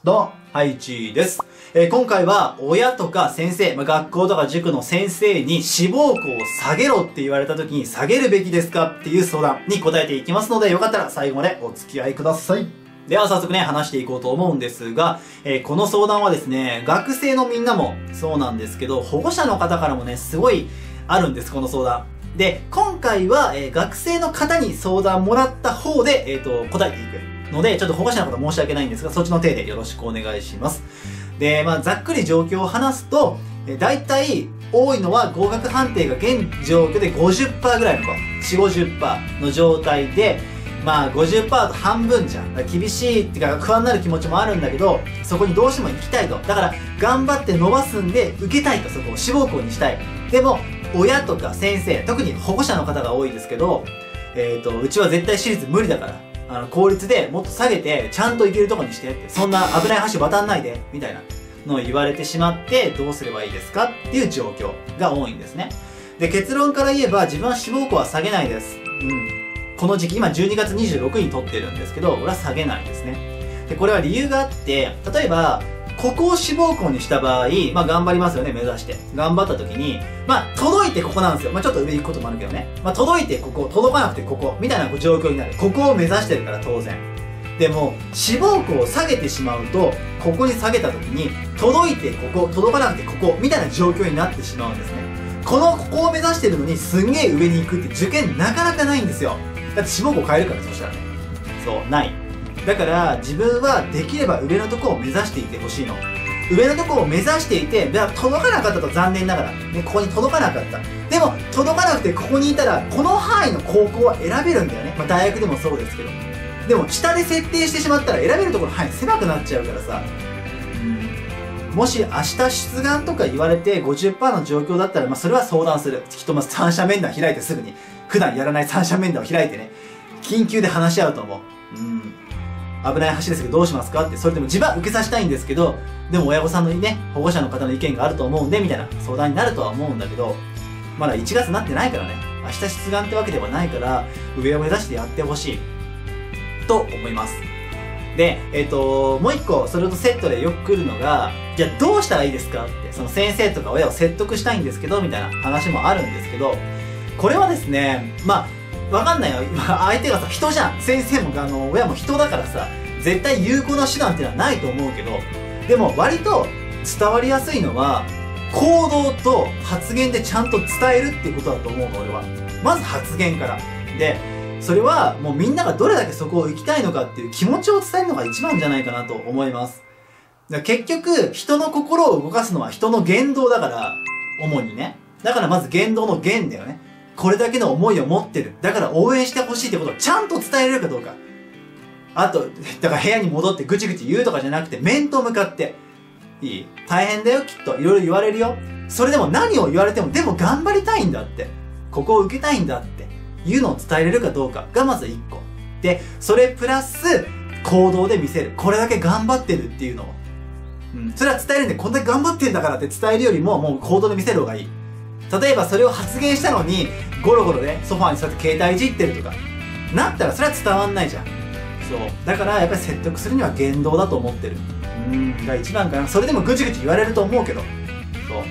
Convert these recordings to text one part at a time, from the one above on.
どうも、ハイチーです。今回は親とか先生、学校とか塾の先生に志望校を下げろって言われた時に下げるべきですかっていう相談に答えていきますので、よかったら最後までお付き合いください。では早速ね、話していこうと思うんですが、この相談はですね、学生のみんなもそうなんですけど、保護者の方からもね、すごいあるんです、この相談。で、今回は、学生の方に相談もらった方で、答えていくので、ちょっと保護者の方申し訳ないんですが、そっちの手でよろしくお願いします。で、ざっくり状況を話すと、大体、多いのは合格判定が現状況で 50% ぐらいの子、4、50% の状態で、50% と半分じゃん。厳しいっていうか不安になる気持ちもあるんだけど、そこにどうしても行きたいと。だから、頑張って伸ばすんで、受けたいと、そこを志望校にしたい。でも、親とか先生、特に保護者の方が多いですけど、うちは絶対私立無理だから、公立でもっと下げて、ちゃんと行けるとこにしてって、そんな危ない橋渡んないで、みたいなのを言われてしまって、どうすればいいですかっていう状況が多いんですね。で、結論から言えば、自分は志望校は下げないです。この時期、今12月26日に撮ってるんですけど、俺は下げないですね。で、これは理由があって、例えば、ここを志望校にした場合、頑張りますよね、目指して。頑張った時に、届いてここなんですよ。ちょっと上行くこともあるけどね。届いてここ、届かなくてここ、みたいな状況になる。ここを目指してるから当然。でも、志望校を下げてしまうと、ここに下げた時に、届いてここ、届かなくてここ、みたいな状況になってしまうんですね。ここを目指してるのに、すんげえ上に行くって受験なかなかないんですよ。だって志望校変えるから、そしたらね。そう、ない。だから自分はできれば上のところを目指していてほしいの。上のところを目指していて、届かなかったと残念ながら、ね、ここに届かなかった。でも、届かなくてここにいたら、この範囲の高校は選べるんだよね。大学でもそうですけど。でも、下で設定してしまったら選べるところの範囲狭くなっちゃうからさ。もし明日出願とか言われて 50% の状況だったら、それは相談する。きっと三者面談開いてすぐに、普段やらない三者面談を開いてね、緊急で話し合うと思う。危ない橋ですけどどうしますかって、それでも自分は受けさせたいんですけど、でも親御さんのね、保護者の方の意見があると思うんで、みたいな相談になるとは思うんだけど、まだ1月になってないからね、明日出願ってわけではないから、上を目指してやってほしい、と思います。で、もう一個、それとセットでよく来るのが、じゃあどうしたらいいですかって、その先生とか親を説得したいんですけど、みたいな話もあるんですけど、これはですね、わかんないよ。相手がさ、人じゃん。先生も親も人だからさ、絶対有効な手段っていうのはないと思うけど、でも割と伝わりやすいのは、行動と発言でちゃんと伝えるっていうことだと思うの、俺は。まず発言から。で、それはもうみんながどれだけそこを行きたいのかっていう気持ちを伝えるのが一番じゃないかなと思います。結局、人の心を動かすのは人の言動だから、主にね。だからまず言動の言だよね。これだけの思いを持ってる。だから応援してほしいってことをちゃんと伝えれるかどうか。あと、だから部屋に戻ってぐちぐち言うとかじゃなくて、面と向かって。いい？大変だよ、きっと。いろいろ言われるよ。それでも何を言われても、でも頑張りたいんだって。ここを受けたいんだっていうのを伝えれるかどうかがまず1個。で、それプラス、行動で見せる。これだけ頑張ってるっていうのを。それは伝えるんで、こんだけ頑張ってんだからって伝えるよりも、もう行動で見せる方がいい。例えばそれを発言したのにゴロゴロねソファーに座って携帯いじってるとかなったらそれは伝わんないじゃん。そうだからやっぱり説得するには言動だと思ってる。が一番かな。それでもぐちぐち言われると思うけど、そう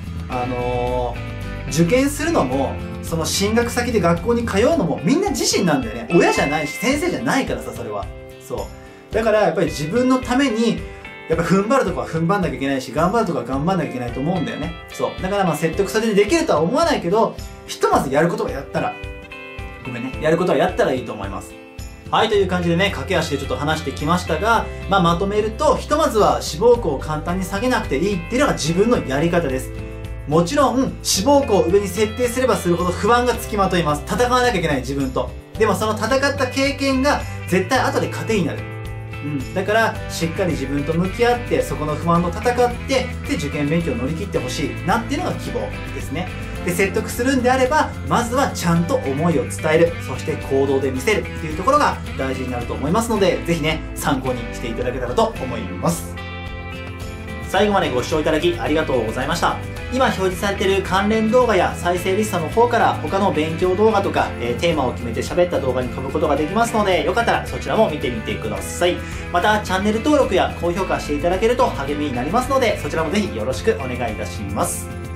受験するのもその進学先で学校に通うのもみんな自身なんだよね。親じゃないし先生じゃないからさ、それは。そうだからやっぱり自分のためにやっぱ踏ん張るとこは踏ん張んなきゃいけないし、頑張るとこは頑張んなきゃいけないと思うんだよね。そう。だから説得されてできるとは思わないけど、ひとまずやることはやったら、やることはやったらいいと思います。はい、という感じでね、駆け足でちょっと話してきましたが、まとめると、ひとまずは志望校を簡単に下げなくていいっていうのが自分のやり方です。もちろん、志望校を上に設定すればするほど不安がつきまといます。戦わなきゃいけない自分と。でもその戦った経験が絶対後で糧になる。だからしっかり自分と向き合ってそこの不安と戦ってで受験勉強を乗り切ってほしいなっていうのが希望ですね。で説得するんであればまずはちゃんと思いを伝える、そして行動で見せるっていうところが大事になると思いますので、ぜひね参考にしていただけたらと思います。 最後までご視聴いただきありがとうございました。今表示されている関連動画や再生リストの方から他の勉強動画とか、テーマを決めて喋った動画に飛ぶことができますので、よかったらそちらも見てみてください。またチャンネル登録や高評価していただけると励みになりますので、そちらもぜひよろしくお願いいたします。